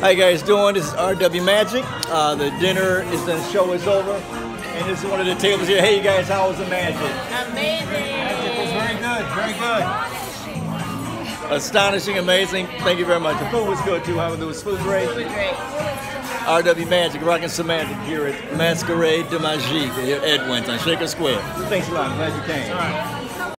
How you guys doing? This is RW Magic. The dinner is done, show is over. And this is one of the tables here. Hey, you guys, how was the magic? Amazing. Magic was very good, very good. Astonishing, amazing. Thank you very much. The food was good too. How was food great? Food great. RW Magic, rocking semantic here at Masquerade de Magique here at Edwin on Shaker Square. Thanks a lot. I'm glad you came. All right.